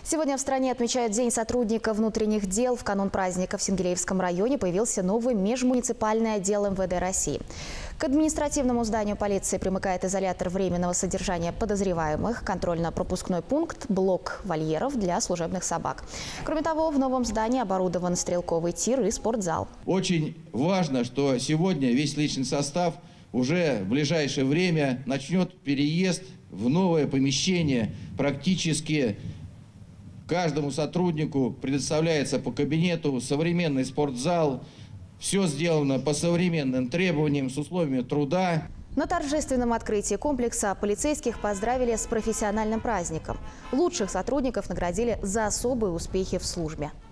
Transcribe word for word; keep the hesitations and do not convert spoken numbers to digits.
Сегодня в стране отмечают День сотрудника внутренних дел. В канун праздника в Сенгелеевском районе появился новый межмуниципальный отдел эм вэ дэ России. К административному зданию полиции примыкает изолятор временного содержания подозреваемых, контрольно-пропускной пункт, блок вольеров для служебных собак. Кроме того, в новом здании оборудован стрелковый тир и спортзал. Очень важно, что сегодня весь личный состав уже в ближайшее время начнет переезд в новое помещение. Практически каждому сотруднику предоставляется по кабинету современный спортзал. Все сделано по современным требованиям, с условиями труда. На торжественном открытии комплекса полицейских поздравили с профессиональным праздником. Лучших сотрудников наградили за особые успехи в службе.